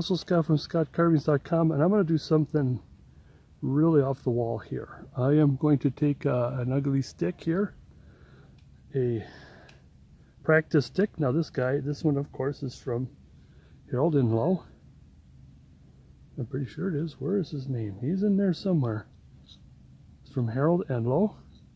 Russell Scott from scottcarvings.com, and I'm going to do something really off the wall here. I am going to take an ugly stick here, a practice stick. Now this one of course is from Harold Inlow. I'm pretty sure it is. Where is his name? He's in there somewhere. It's from Harold Inlow.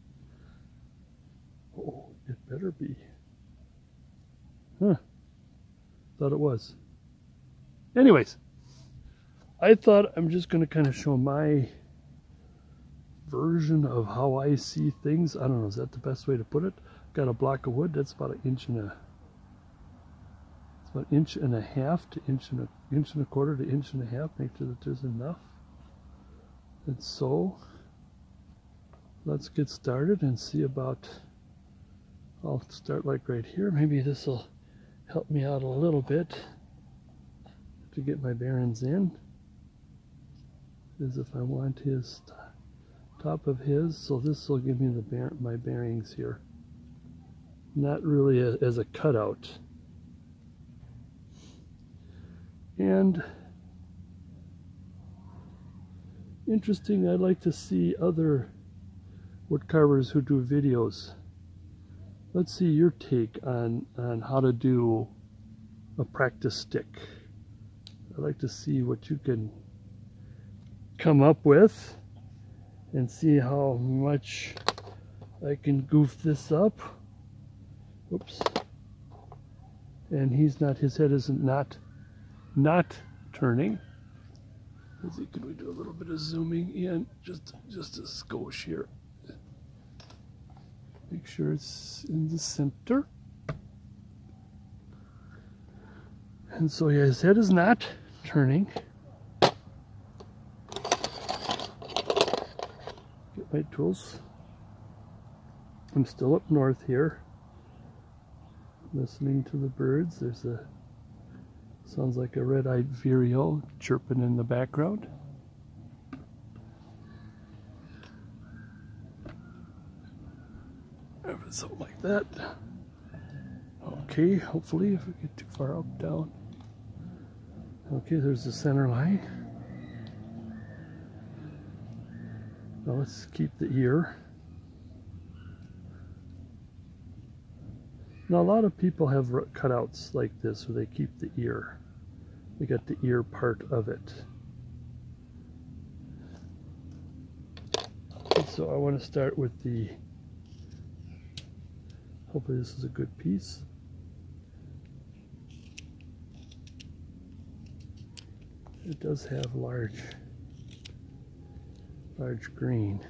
Oh, it better be. Huh. Thought it was. Anyways, I thought I'm just going to kind of show my version of how I see things. I don't know, is that the best way to put it? Got a block of wood that's about it's about an inch and a half to inch and a quarter to inch and a half. Make sure that there's enough. And so let's get started and see about. I'll start like right here. Maybe this will help me out a little bit to get my bearings in. Is if I want his top of his, so this will give me my bearings here. Not really as a cutout. And interesting, I'd like to see other wood carvers who do videos. Let's see your take on how to do a practice stick. I'd like to see what you can come up with and see how much I can goof this up. Oops. And his head isn't not turning. Let's see, can we do a little bit of zooming in? Just a skosh here. Make sure it's in the center. And so yeah, his head is not turning. Get my tools. I'm still up north here, listening to the birds. Sounds like a red-eyed vireo chirping in the background. Something like that. Okay, hopefully if we get too far up, down. Okay, there's the center line. Now let's keep the ear. Now a lot of people have cutouts like this where they keep the ear. They got the ear part of it. And so I want to start with the, hopefully this is a good piece. It does have large green.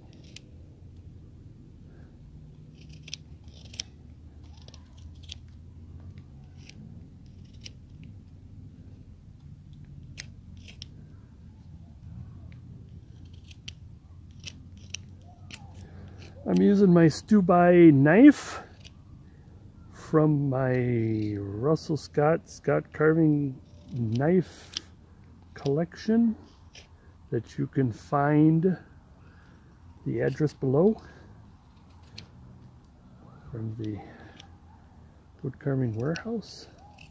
I'm using my stew-by knife from my Russell Scott carving knife collection that you can find the address below from the wood carving warehouse.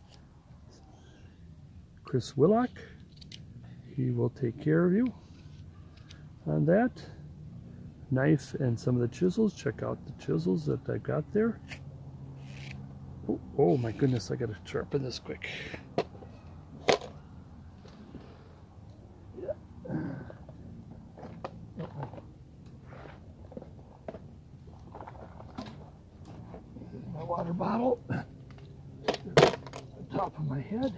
Chris Willock, he will take care of you on that. Knife and some of the chisels. Check out the chisels that I got there. Oh my goodness, I gotta sharpen this quick. Yeah. My water bottle. The top of my head.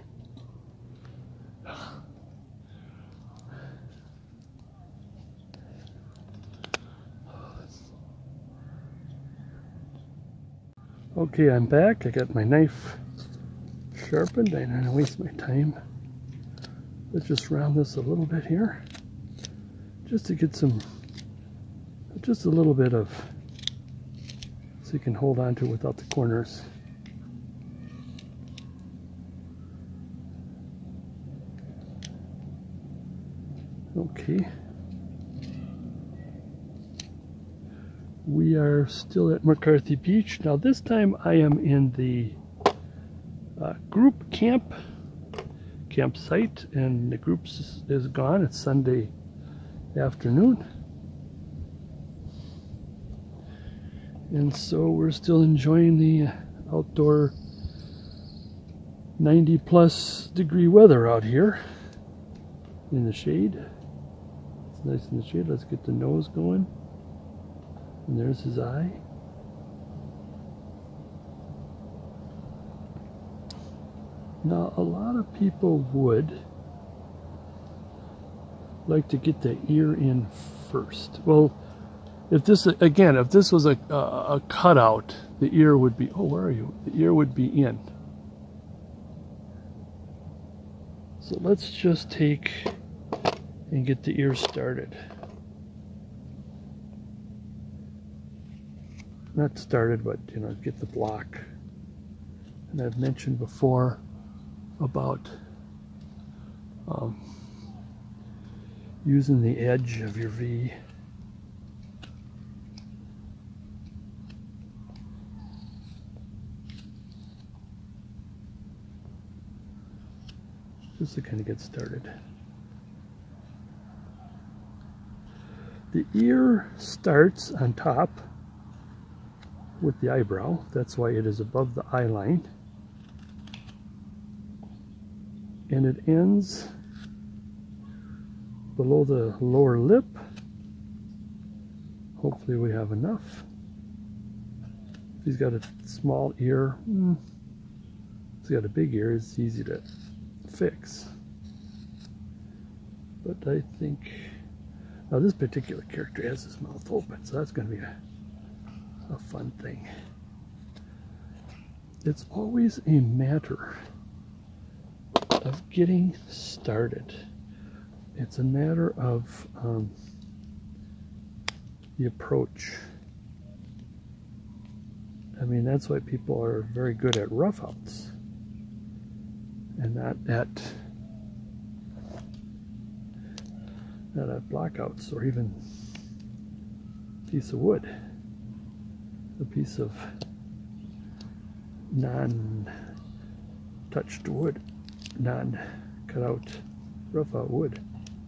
Okay, I'm back. I got my knife sharpened. I don't want to waste my time. Let's just round this a little bit here, just to get just a little bit of, so you can hold on to it without the corners. Okay. We are still at McCarthy Beach. Now this time I am in the group camp campsite, and the group is gone. It's Sunday afternoon. And so we're still enjoying the outdoor 90+ degree weather out here in the shade. It's nice in the shade. Let's get the nose going. And there's his eye. Now, a lot of people would like to get the ear in first. Well, if this was a cutout, the ear would be, oh, where are you? The ear would be in. So let's just take and get the ear started. Not started, but, you know, get the block. And I've mentioned before about using the edge of your V. Just to kind of get started. The ear starts on top with the eyebrow. That's why it is above the eye line. And it ends below the lower lip. Hopefully we have enough. If he's got a small ear, if he's got a big ear, it's easy to fix. But I think, now this particular character has his mouth open, so that's going to be a fun thing. It's always a matter of getting started. It's a matter of the approach. I mean, that's why people are very good at roughouts and not at blockouts, or even a piece of wood, a piece of non-touched wood, non-cut out rough out wood.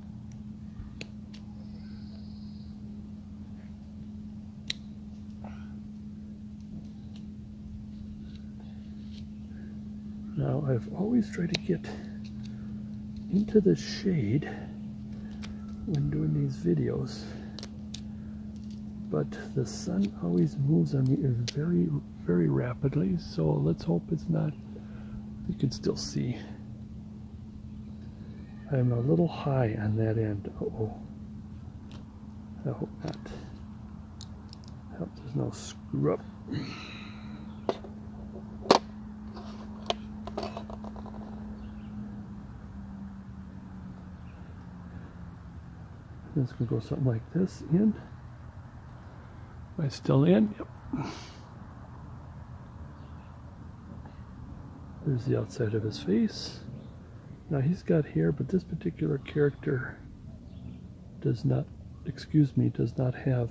Now, I've always tried to get into the shade when doing these videos, but the sun always moves on me very, very rapidly, so let's hope it's not, you can still see. I'm a little high on that end. Uh-oh. I hope not. I hope there's no screw up. It's going to go something like this in. Am I still in? Yep. There's the outside of his face. Now he's got hair, but this particular character does not have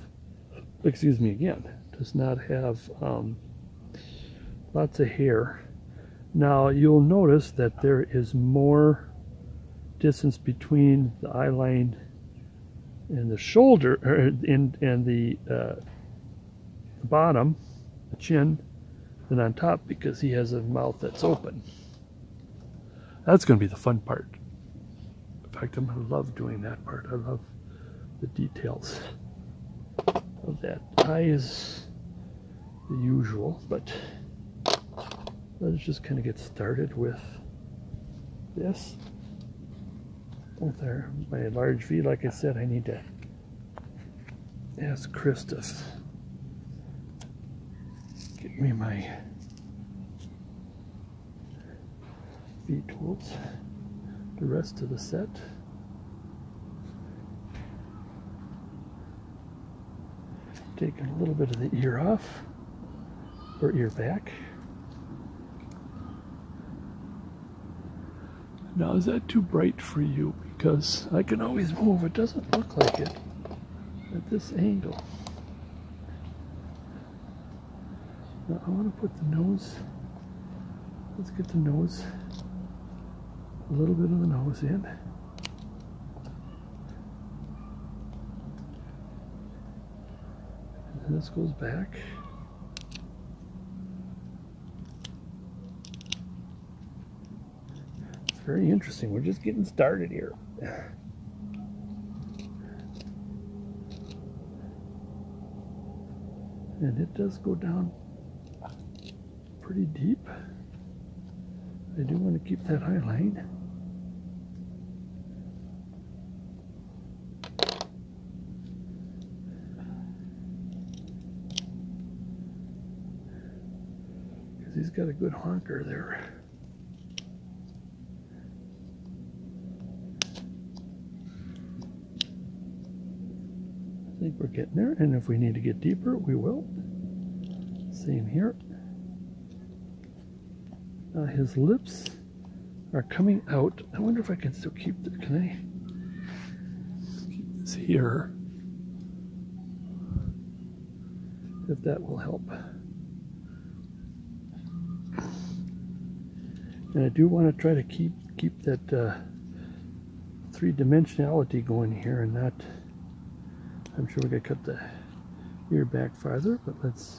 lots of hair. Now you'll notice that there is more distance between the eye line and the shoulder, and the bottom, the chin, than on top, because he has a mouth that's open. That's going to be the fun part. In fact, I'm going to love doing that part. I love the details of that. Eye is the usual, but let's just kind of get started with this. With my large V, like I said, I need to ask Chris to get me my V tools, the rest of the set. Taking a little bit of the ear off, or ear back. Now, is that too bright for you? Because I can always move. It doesn't look like it at this angle. Now I want to put the nose. Let's get the nose a little bit of the nose in. And this goes back. It's very interesting. We're just getting started here. And it does go down pretty deep. I do want to keep that high line. Because he's got a good honker there. I think we're getting there, and if we need to get deeper, we will. Same here. His lips are coming out. I wonder if I can still keep it. Can I keep this here? If that will help. And I do want to try to keep that three-dimensionality going here, and not. I'm sure we gotta cut the ear back farther, but let's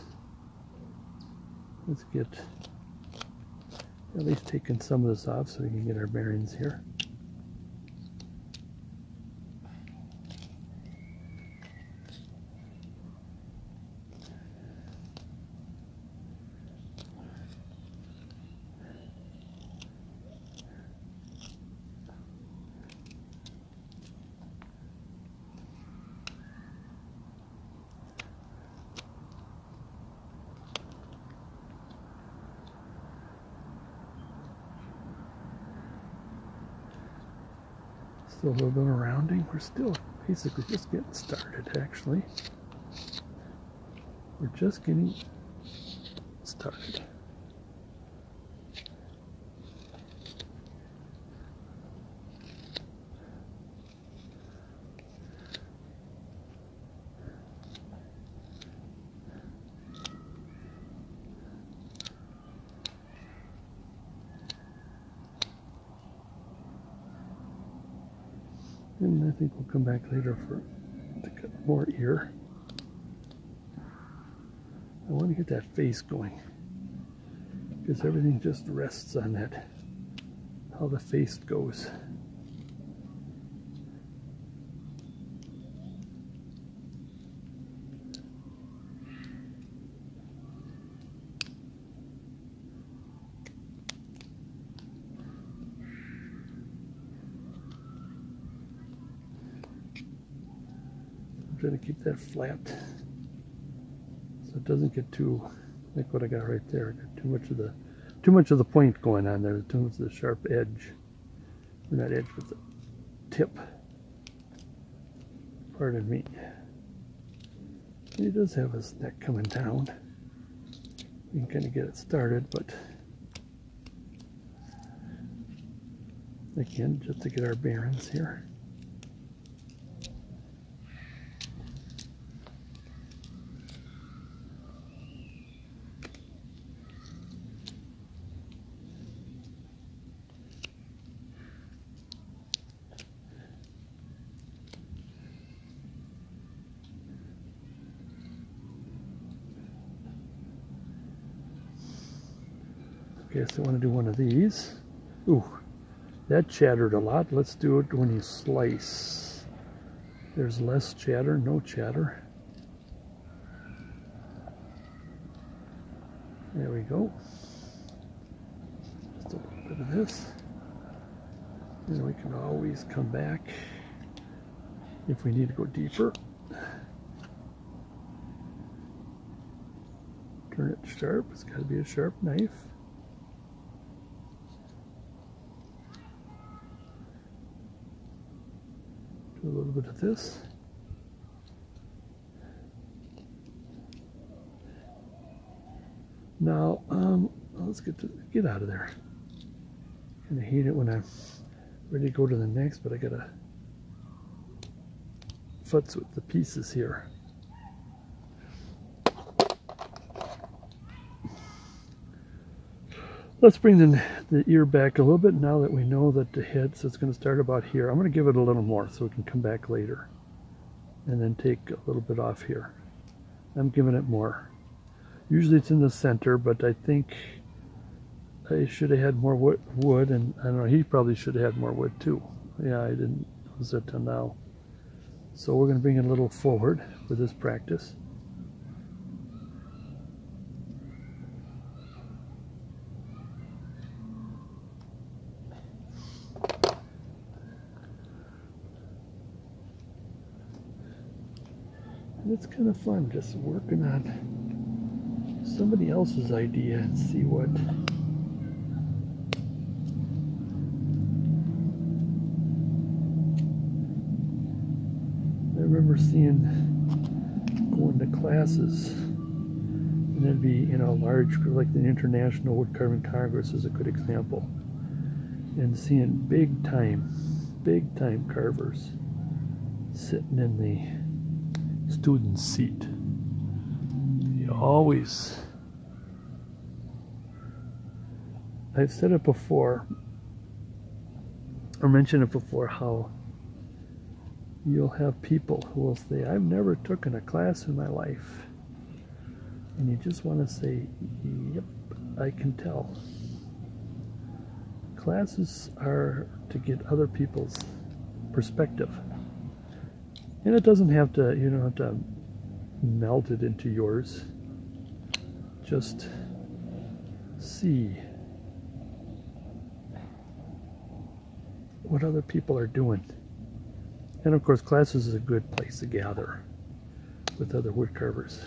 get at least taking some of this off so we can get our bearings here. Still a little bit of rounding. We're still basically just getting started, actually. We're just getting started. And I think we'll come back later to cut more ear. I want to get that face going, because everything just rests on that, how the face goes. Try to keep that flat so it doesn't get too like what I got right there. I got too much of the point going on there, too much of the sharp edge. Or not edge, but the tip. Pardon me. He does have his neck coming down. We can kind of get it started, but again, just to get our bearings here. Okay, so I want to do one of these. Ooh, that chattered a lot. Let's do it when you slice. There's less chatter, no chatter. There we go. Just a little bit of this. And we can always come back if we need to go deeper. Turn it sharp. It's got to be a sharp knife. Do a little bit of this. Now, let's get out of there. Kind of hate it when I'm ready to go to the next, but I gotta futz with the pieces here. Let's bring the ear back a little bit now that we know that the head's it's going to start about here. I'm going to give it a little more so we can come back later and then take a little bit off here. I'm giving it more. Usually it's in the center, but I think I should have had more wood, and I don't know, he probably should have had more wood too. Yeah, I didn't notice it till now. So we're going to bring it a little forward for this practice. And it's kind of fun just working on somebody else's idea and see what I remember going to classes, and it'd be, you know, large, like the International Wood Carving Congress is a good example, and seeing big time carvers sitting in the student's seat. You always, I've said it before, or mentioned it before, how you'll have people who will say, I've never taken a class in my life. And you just want to say, yep, I can tell. Classes are to get other people's perspective. And it doesn't have to, you don't have to melt it into yours. Just see what other people are doing. And of course, classes is a good place to gather with other wood carvers.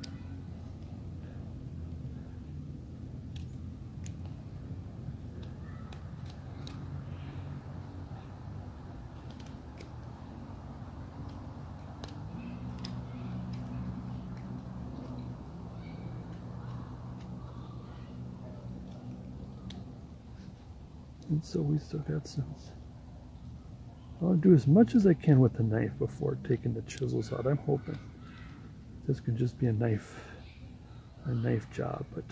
And so we still got some. I'll do as much as I can with the knife before taking the chisels out. I'm hoping this can just be a knife job, but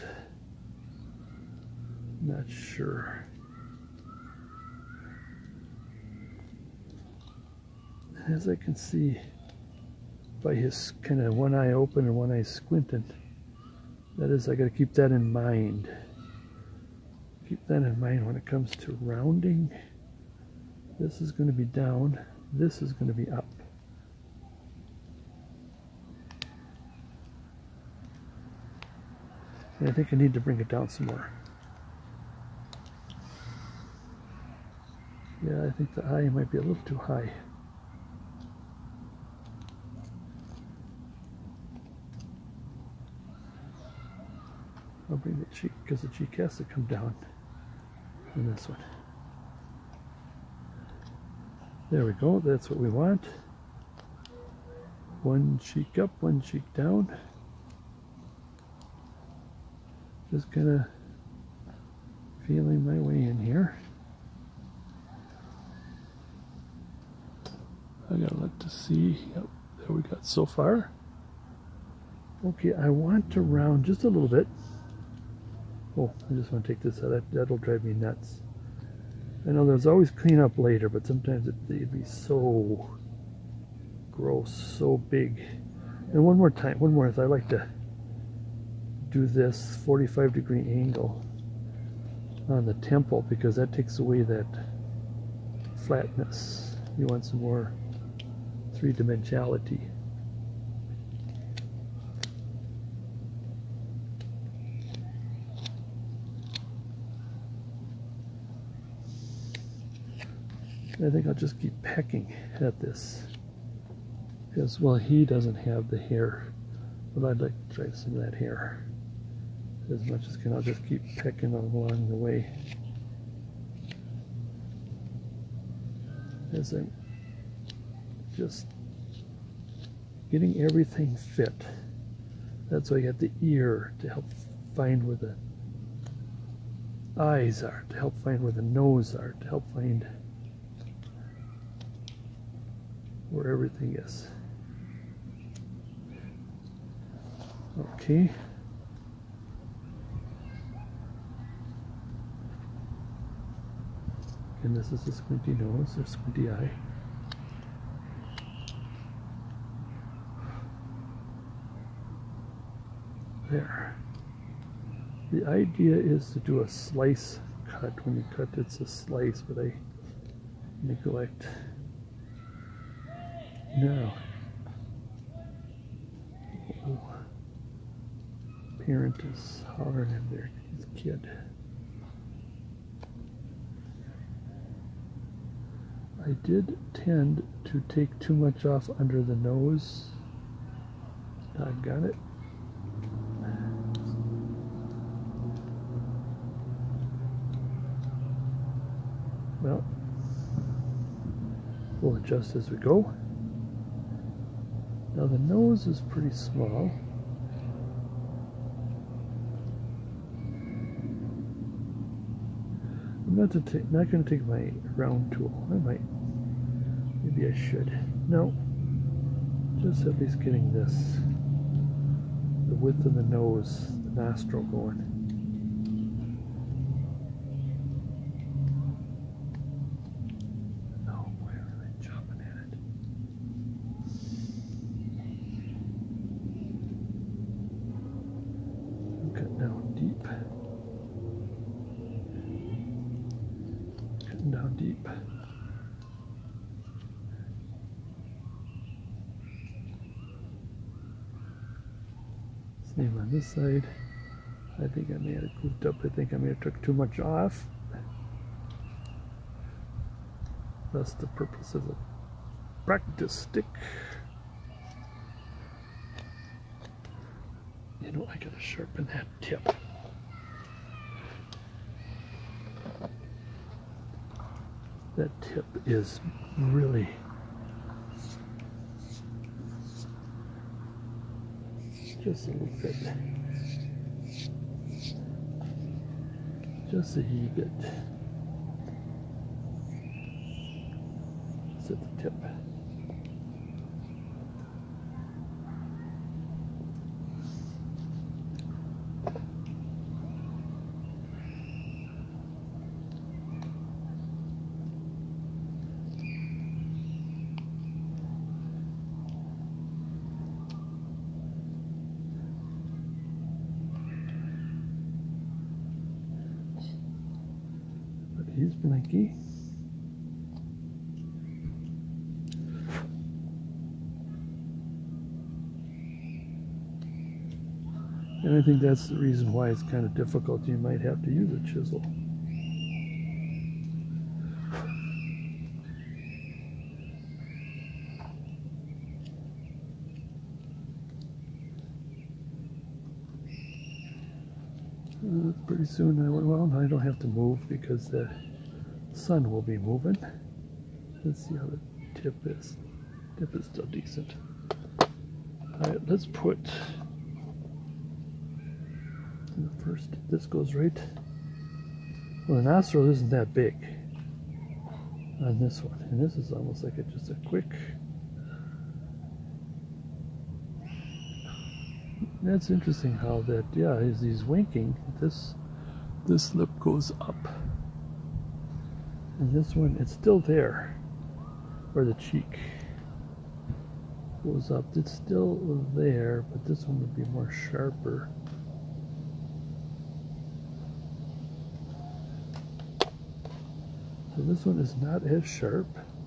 not sure. As I can see by his kind of one eye open and one eye squinting, that is, I got to keep that in mind. Keep that in mind when it comes to rounding. This is going to be down, this is going to be up. And I think I need to bring it down some more. Yeah, I think the eye might be a little too high. I'll bring the cheek, because the cheek has to come down in this one. There we go, that's what we want. One cheek up, one cheek down. Just kind of feeling my way in here. I gotta look to see. Yep, there we got so far. Okay, I want to round just a little bit. Oh, I just want to take this out. That'll drive me nuts. I know there's always cleanup later, but sometimes it'd be so gross, so big. And one more time, I like to do this 45-degree angle on the temple, because that takes away that flatness. You want some more three-dimensionality. I think I'll just keep pecking at this, because, well, he doesn't have the hair, but I'd like to try some of that hair as much as I can. I'll just keep pecking along the way as I'm just getting everything fit. That's why you got the ear to help find where the eyes are, to help find where the nose are, to help find where everything is. Okay. And this is a squinty nose or squinty eye. There. The idea is to do a slice cut. When you cut, it's a slice, but I neglect. Now, parent is hollering in there, his kid. I did tend to take too much off under the nose. Doggone it. Well, we'll adjust as we go. Now the nose is pretty small. I'm not going to take my round tool. I might. Maybe I should. No. Just at least getting this. The width of the nose, the nostril going. Oh boy, I'm really chopping at it. Cut down deep. Cutting down deep. Same on this side. I think I may have goofed up. I think I may have took too much off. That's the purpose of the practice stick. You know, I gotta sharpen that tip. That tip is really just a little bit, just a wee bit. It's at the tip. He's blinky. And I think that's the reason why it's kind of difficult. You might have to use a chisel. Pretty soon, I don't have to move because the sun will be moving. Let's see how the tip is. Tip is still decent. Alright, let's put the first, this goes right, well, the nostril isn't that big on this one, and this is almost like just a quick, that's interesting how that, yeah, as he's winking, this lip goes up, and this one, it's still there, where the cheek goes up, it's still there, but this one would be more sharper. So this one is not as sharp.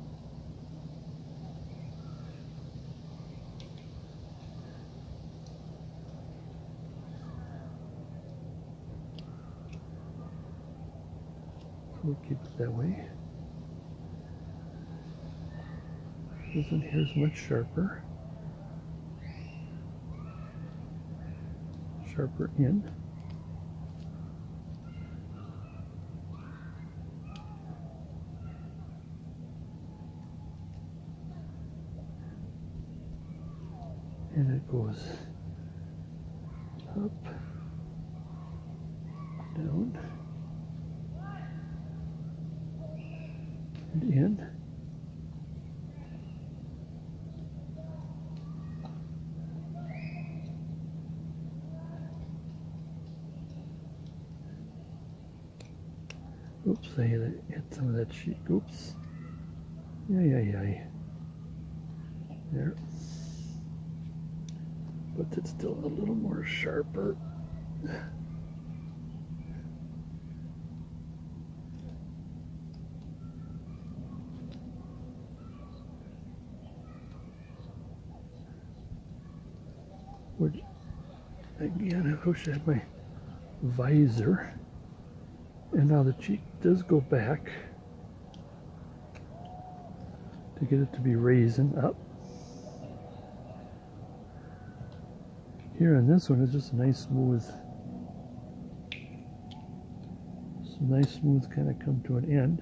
We'll keep it that way. This one here is much sharper. Sharper in. And it goes up, down, and in. Oops, I hit some of that sheet. Oops. Yeah. There. But it's still a little more sharper. Which, again, I wish I had my visor. And now the cheek does go back to get it to be raising up. Here on this one, it's just a nice smooth kind of come to an end.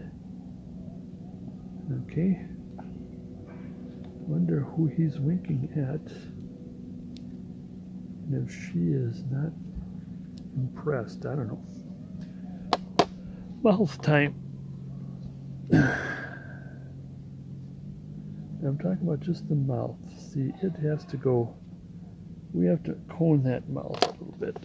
Okay. Wonder who he's winking at. And if she is not impressed, I don't know. Mouth time. I'm talking about just the mouth. See, it has to go, we have to cone that mouth a little bit.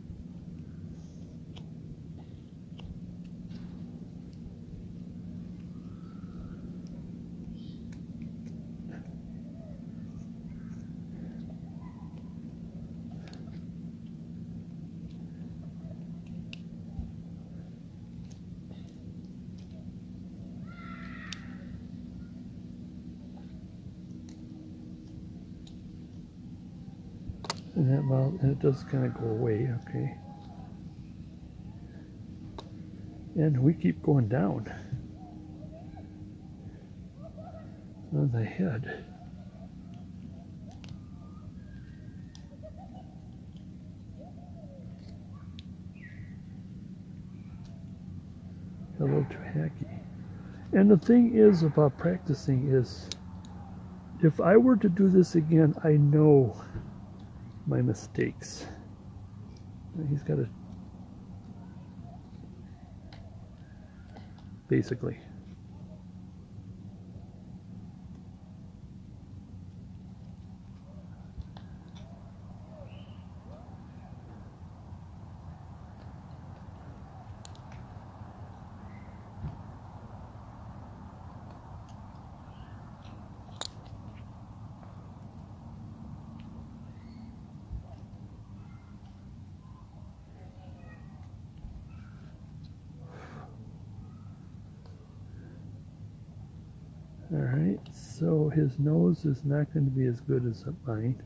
And that mouth, and it does kind of go away, okay. And we keep going down on the head. A little too hacky. And the thing is about practicing is, if I were to do this again, I know my mistakes. He's got to basically. Alright, so his nose is not going to be as good as mine.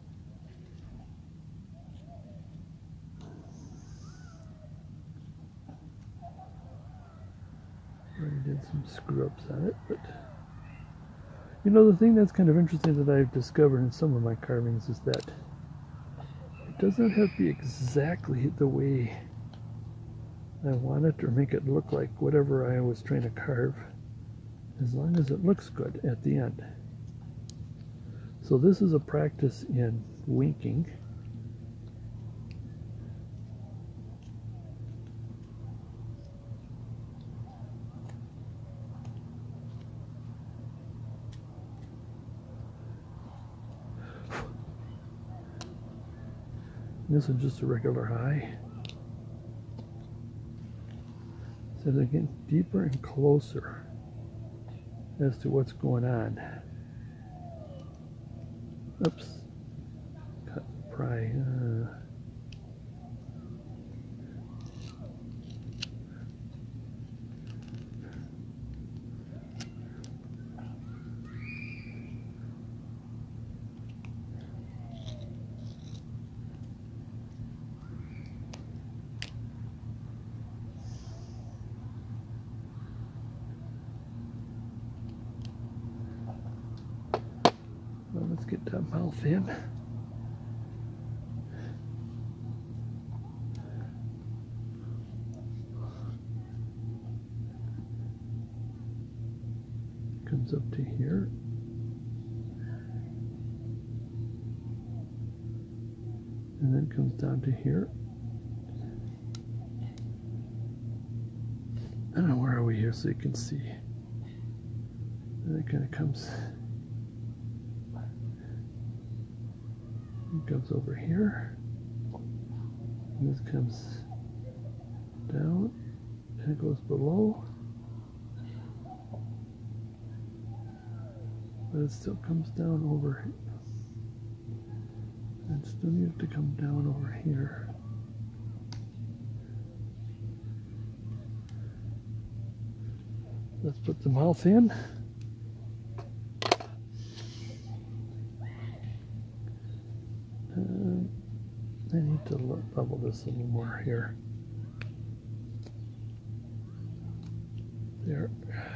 Already did some screw-ups on it, but you know, the thing that's kind of interesting that I've discovered in some of my carvings is that it doesn't have to be exactly the way I want it or make it look like whatever I was trying to carve, as long as it looks good at the end. So this is a practice in winking. This is just a regular eye. So they're getting deeper and closer as to what's going on. Oops. Cut and pry. Well, let's get that mouth in. Comes up to here. And then comes down to here. I don't know, where are we here so you can see? And it kind of comes over here. And this comes down and it goes below, but it still comes down over here. And still needs to come down over here. Let's put the mouth in. I need to level this a little more here. There.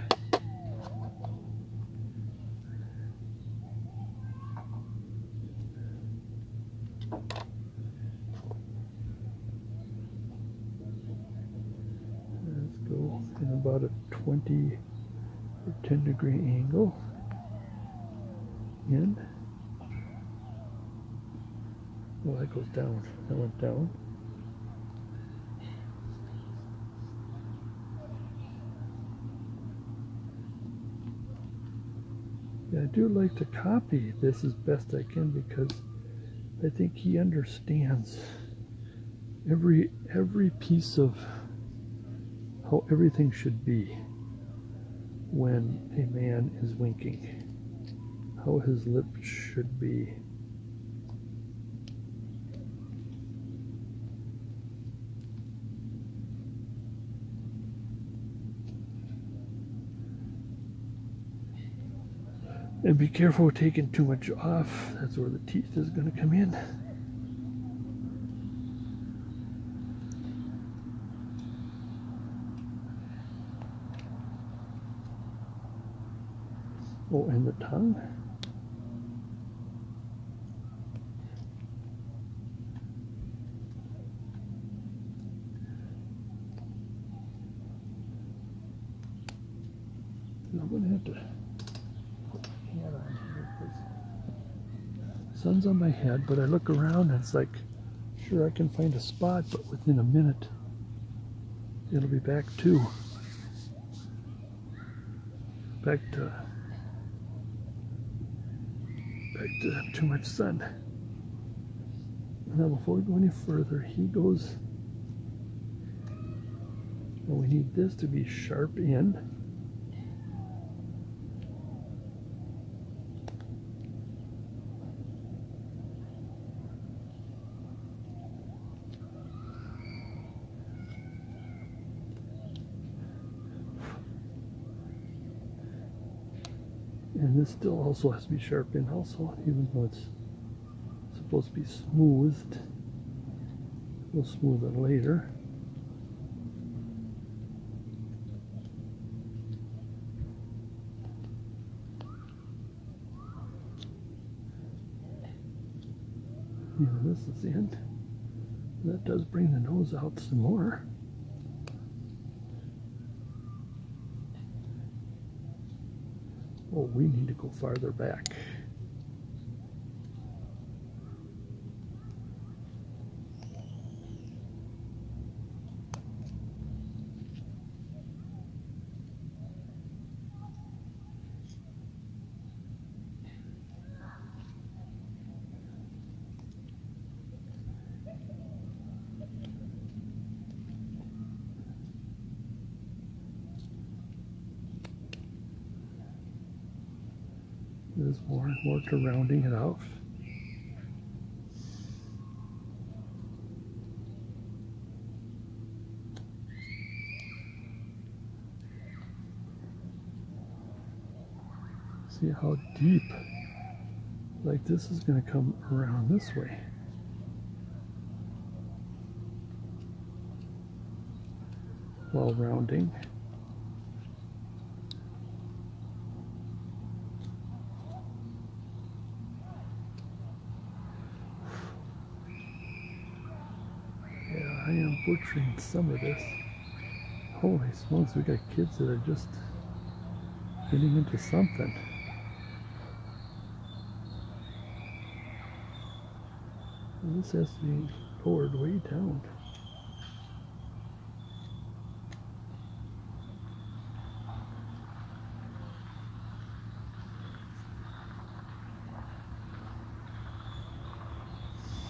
Let's go in about a 20 or 10-degree angle. In. Well, that goes down. That went down. Yeah, I do like to copy this as best I can because I think he understands every piece of how everything should be when a man is winking, how his lips should be. And be careful taking too much off. That's where the teeth is going to come in. Oh, and the tongue. I'm going to have to put my hat on here because the sun's on my head, but I look around and it's like, sure, I can find a spot, but within a minute it'll be back to too much sun. Now before we go any further, he goes, well, we need this to be sharp in. And this still also has to be sharp in also, even though it's supposed to be smoothed. We'll smooth it later. Yeah, this is the end. That does bring the nose out some more. Oh, we need to go farther back. There's more and more to rounding it out. See how deep, like this is going to come around this way. While rounding. I am butchering some of this. Holy smokes, we got kids that are just getting into something. And this has to be lowered way down.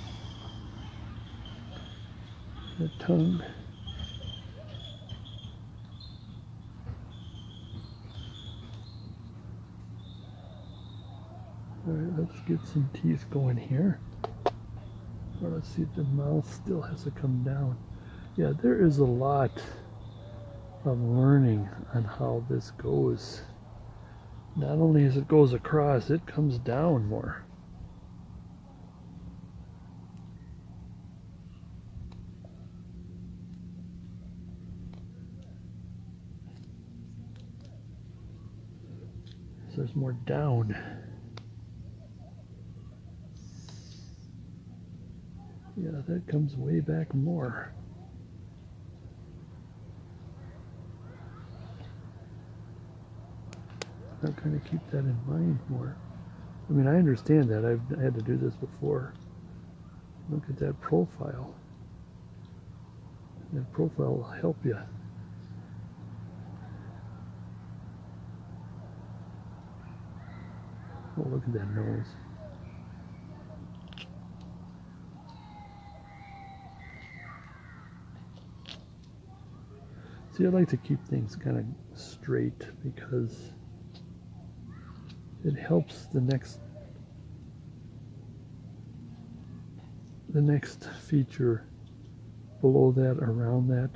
The tongue. get some teeth going here. Or let's see if the mouth still has to come down. Yeah, there is a lot of learning on how this goes. Not only as it goes across, it comes down more. So there's more down. Yeah, that comes way back more. I'm trying to keep that in mind more. I mean, I understand that. I've had to do this before. Look at that profile. That profile will help you. Oh, look at that nose. See, I like to keep things kind of straight because it helps the next feature below that, around that.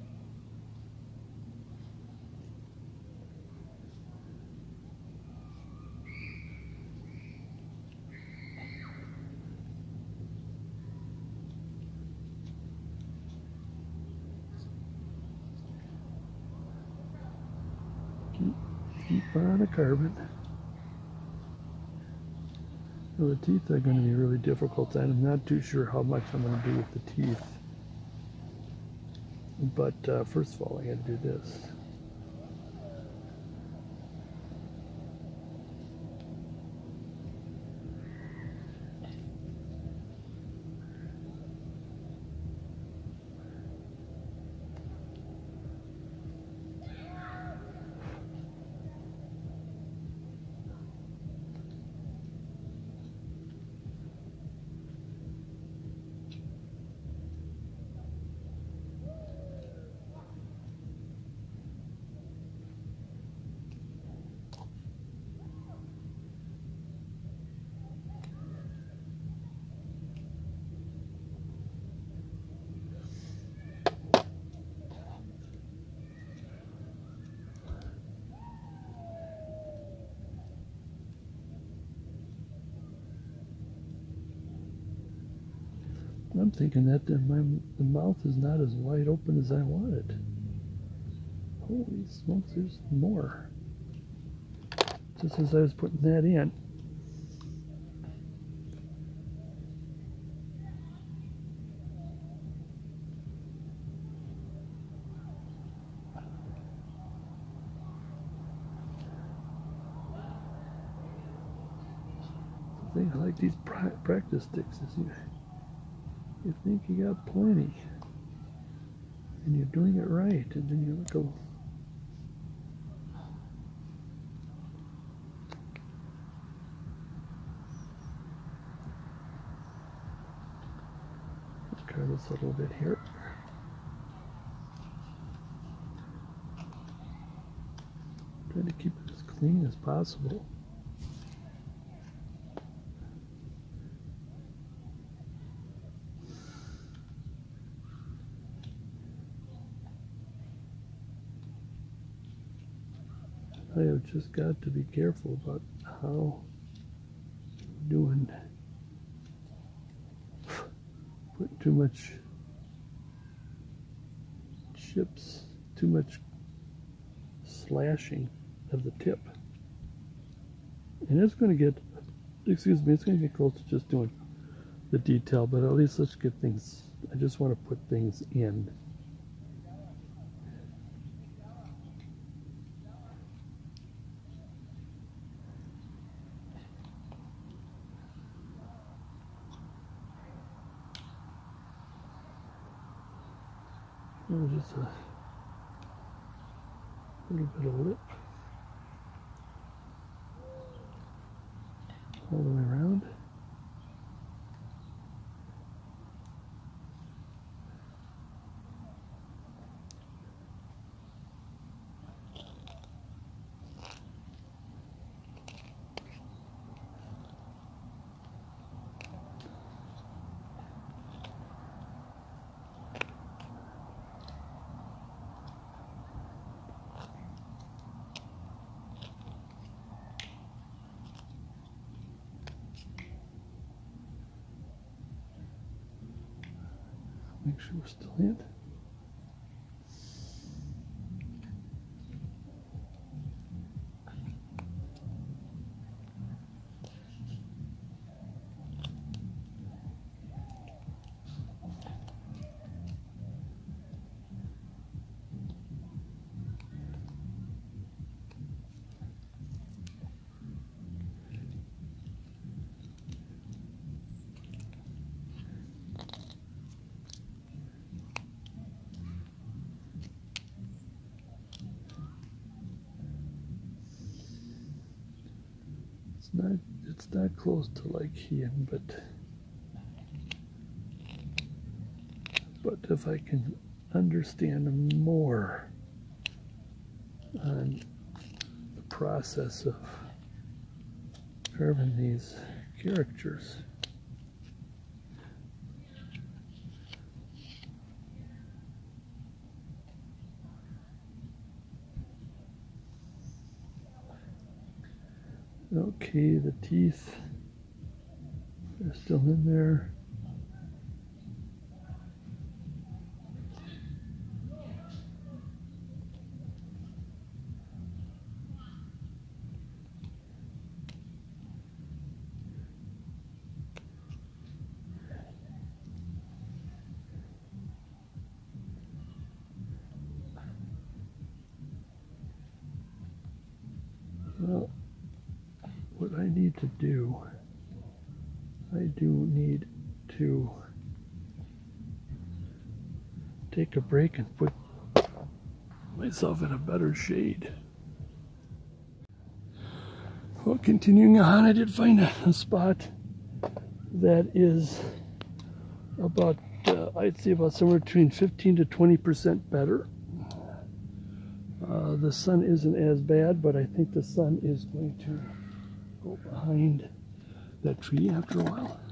Keep on carving. Well, the teeth are going to be really difficult. I'm not too sure how much I'm going to do with the teeth. But first of all, I got to do this. I'm thinking that the mouth is not as wide open as I want it. Holy smokes, there's more. Just as I was putting that in. The thing I like these practice sticks is you think you got plenty, and you're doing it right, and then you look a try this a little bit here. Try to keep it as clean as possible. I have just got to be careful about how I'm doing. Put too much chips, too much slashing of the tip. And it's going to get, excuse me, it's going to get close to just doing the detail, but at least let's get things, I just want to put things in. Just a little bit of lip all the way around. Make sure we're still in. It's not close to like Heian, but if I can understand more on the process of carving these characters, okay, the teeth are still in there. Well, what I need to do, I do need to take a break and put myself in a better shade. Well, continuing on, I did find a spot that is about, I'd say about somewhere between 15 to 20% better. The sun isn't as bad, but I think the sun is going to go behind that tree after a while.